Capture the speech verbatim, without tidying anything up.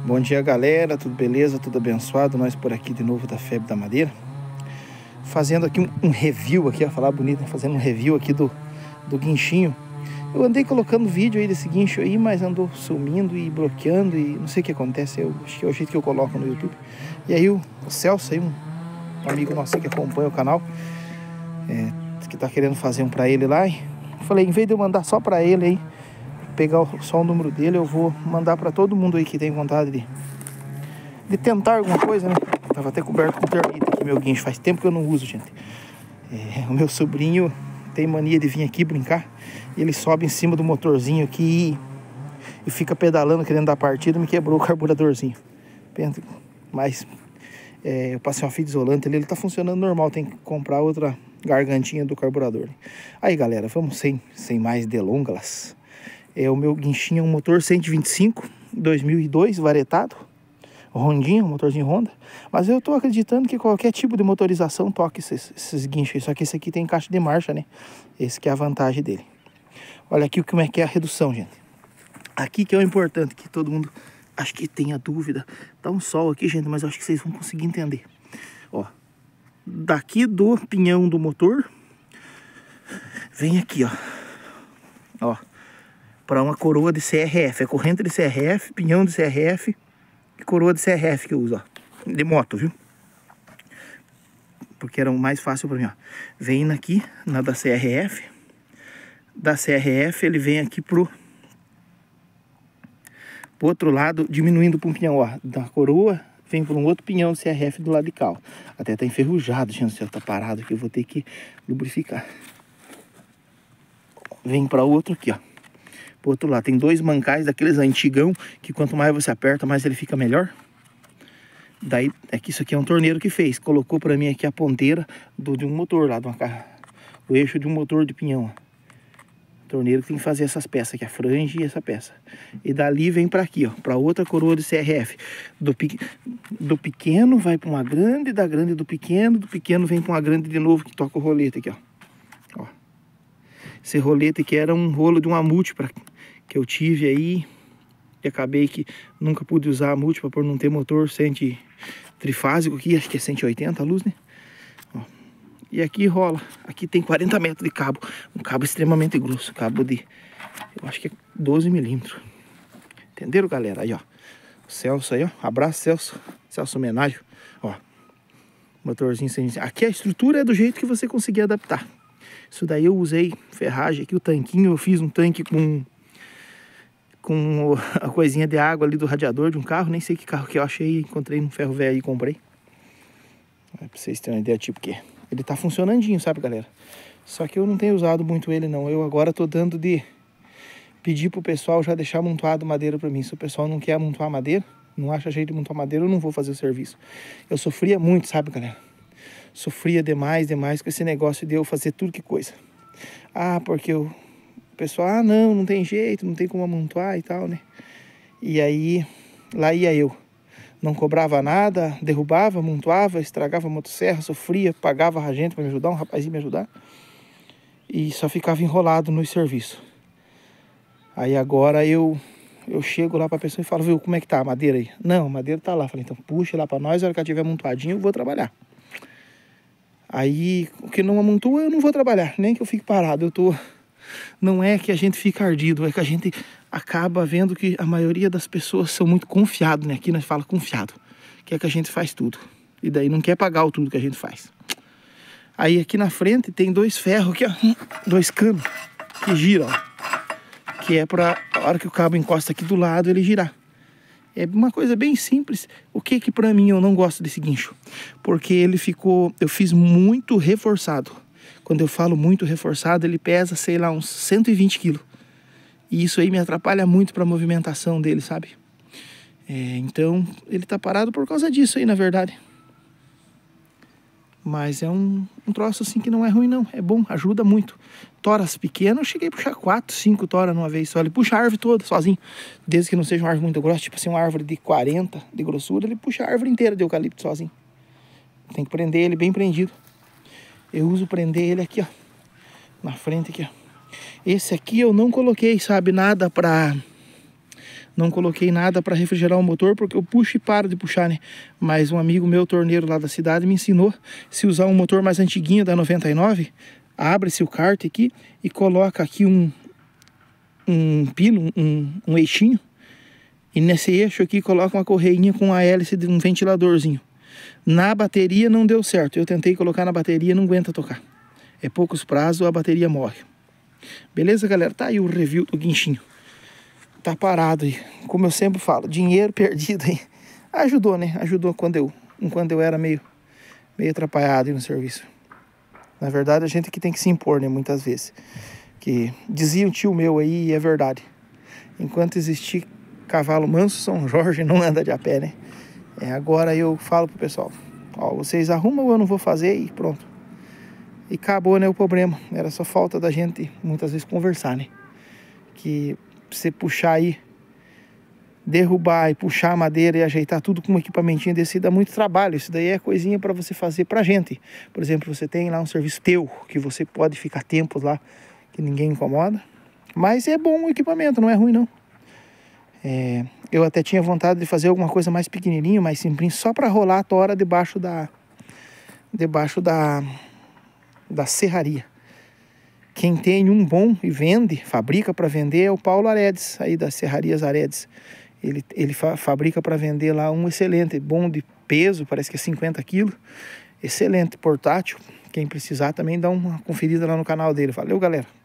Bom dia, galera, tudo beleza, tudo abençoado? Nós por aqui de novo da Febre da Madeira, fazendo aqui um, um review aqui, ó, falar bonito, né? Fazendo um review aqui do, do guinchinho. Eu andei colocando vídeo aí desse guincho aí, mas andou sumindo e bloqueando e não sei o que acontece. Eu acho que é o jeito que eu coloco no YouTube. E aí o, o Celso aí, um, um amigo nosso que acompanha o canal, é, que tá querendo fazer um pra ele lá, e falei, em vez de eu mandar só pra ele aí, pegar só o número dele, eu vou mandar pra todo mundo aí que tem vontade de, de tentar alguma coisa, né? Tava até coberto com termite aqui, meu guincho, faz tempo que eu não uso, gente. É, o meu sobrinho tem mania de vir aqui brincar, e ele sobe em cima do motorzinho aqui e, e fica pedalando, querendo dar partida, me quebrou o carburadorzinho. Mas é, eu passei uma fita isolante ali, ele tá funcionando normal, tem que comprar outra gargantinha do carburador. Aí, galera, vamos sem, sem mais delongas. É, o meu guinchinho é um motor cento e vinte e cinco, dois mil e dois, varetado, rondinho, um motorzinho Honda. Mas eu tô acreditando que qualquer tipo de motorização toque esses, esses guinchos. Só que esse aqui tem caixa de marcha, né? Esse que é a vantagem dele. Olha aqui como é que é a redução, gente. Aqui que é o importante, que todo mundo acho que tenha dúvida. Tá um sol aqui, gente, mas eu acho que vocês vão conseguir entender. Ó, daqui do pinhão do motor, vem aqui, ó. Ó. Para uma coroa de C R F, é corrente de C R F, pinhão de C R F e coroa de C R F que eu uso, ó, de moto, viu? Porque era o mais fácil para mim, ó. Vem aqui na da C R F, da C R F ele vem aqui pro, pro outro lado, diminuindo para um pinhão, ó, da coroa vem para um outro pinhão de C R F do lado de cá, ó. Até tá enferrujado, gente, se tá parado aqui, eu vou ter que lubrificar. Vem para outro aqui, ó. Pro outro lado, tem dois mancais daqueles antigão, que quanto mais você aperta, mais ele fica melhor. Daí, é que isso aqui é um torneiro que fez. Colocou pra mim aqui a ponteira do, de um motor lá, de uma carro, o eixo de um motor de pinhão, ó. Torneiro que tem que fazer essas peças aqui, a franja e essa peça. E dali vem pra aqui, ó, pra outra coroa de C R F. Do, do pequeno vai pra uma grande, da grande do pequeno, do pequeno vem pra uma grande de novo, que toca o rolete aqui, ó. Ó. Esse rolete aqui era um rolo de uma múltipla que eu tive aí, e acabei que nunca pude usar a múltipla por não ter motor cem trifásico aqui, acho que é cento e oitenta a luz, né? Ó. E aqui rola, aqui tem quarenta metros de cabo, um cabo extremamente grosso, cabo de, eu acho que é doze milímetros. Entenderam, galera? Aí, ó, o Celso aí, ó, abraço, Celso, Celso Menágio, ó, motorzinho sem... Aqui a estrutura é do jeito que você conseguir adaptar. Isso daí eu usei ferragem aqui, o tanquinho, eu fiz um tanque com com a coisinha de água ali do radiador de um carro, nem sei que carro que eu achei, encontrei num ferro velho aí e comprei. É pra vocês terem uma ideia tipo que é. Ele tá funcionandinho, sabe, galera? Só que eu não tenho usado muito ele não, eu agora tô dando de pedir pro pessoal já deixar amontoado madeira pra mim. Se o pessoal não quer amontoar madeira, não acha jeito de montar madeira, eu não vou fazer o serviço. Eu sofria muito, sabe, galera? Sofria demais, demais com esse negócio de eu fazer tudo que coisa. Ah, porque eu... o pessoal, ah, não, não tem jeito, não tem como amontoar e tal, né? E aí, lá ia eu. Não cobrava nada, derrubava, amontoava, estragava a motosserra, sofria, pagava a gente para me ajudar, um rapazinho me ajudar. E só ficava enrolado no serviço. Aí agora eu... eu chego lá pra pessoa e falo, viu, como é que tá a madeira aí? Não, a madeira tá lá. Falei, então puxa lá pra nós, a hora que ela tiver amontoadinho eu vou trabalhar. Aí, o que não amontou, eu não vou trabalhar, nem que eu fique parado, eu tô... Não é que a gente fica ardido, é que a gente acaba vendo que a maioria das pessoas são muito confiados, né? Aqui nós fala confiado, que é que a gente faz tudo. E daí não quer pagar o tudo que a gente faz. Aí aqui na frente tem dois ferros aqui, ó, dois canos que giram, ó, que é pra a hora que o cabo encosta aqui do lado, ele girar. É uma coisa bem simples. O que que pra mim eu não gosto desse guincho? Porque ele ficou... eu fiz muito reforçado. Quando eu falo muito reforçado, ele pesa, sei lá, uns cento e vinte quilos. E isso aí me atrapalha muito pra movimentação dele, sabe? É, então, ele tá parado por causa disso aí, na verdade. Mas é um, um troço assim que não é ruim, não. É bom, ajuda muito. Toras pequenas, eu cheguei a puxar quatro, cinco toras numa vez só. Ele puxa a árvore toda, sozinho. Desde que não seja uma árvore muito grossa, tipo assim, uma árvore de quarenta de grossura, ele puxa a árvore inteira de eucalipto sozinho. Tem que prender ele bem prendido. Eu uso prender ele aqui, ó. Na frente aqui, ó. Esse aqui eu não coloquei, sabe, nada pra... Não coloquei nada para refrigerar o motor, porque eu puxo e paro de puxar, né? Mas um amigo meu, torneiro lá da cidade, me ensinou, se usar um motor mais antiguinho da noventa e nove, abre-se o kart aqui e coloca aqui um, um pino, um, um eixinho, e nesse eixo aqui coloca uma correinha com a hélice de um ventiladorzinho. Na bateria não deu certo, eu tentei colocar na bateria, não aguenta tocar. É poucos prazos, a bateria morre. Beleza, galera? Tá aí o review do guinchinho. Tá parado aí. Como eu sempre falo, dinheiro perdido aí. Ajudou, né? Ajudou quando eu, quando eu era meio, meio atrapalhado aí no serviço. Na verdade, a gente que tem que se impor, né? Muitas vezes. Que dizia um tio meu aí, e é verdade. Enquanto existir cavalo manso, São Jorge não anda de a pé, né? É, agora eu falo pro pessoal, ó, vocês arrumam ou eu não vou fazer e pronto. E acabou, né, o problema. Era só falta da gente, muitas vezes, conversar, né? Que você puxar aí, derrubar e puxar a madeira e ajeitar tudo com um equipamentinho desse dá muito trabalho. Isso daí é coisinha para você fazer pra gente. Por exemplo, você tem lá um serviço teu, que você pode ficar tempos lá, que ninguém incomoda. Mas é bom o equipamento, não é ruim não. É, eu até tinha vontade de fazer alguma coisa mais pequenininho, mais simples, só para rolar a tora debaixo da debaixo da da serraria. Quem tem um bom e vende, fabrica para vender, é o Paulo Aredes, aí das Serrarias Aredes. Ele, ele fa fabrica para vender lá um excelente, bom de peso, parece que é cinquenta quilos, excelente, portátil. Quem precisar também dá uma conferida lá no canal dele. Valeu, galera!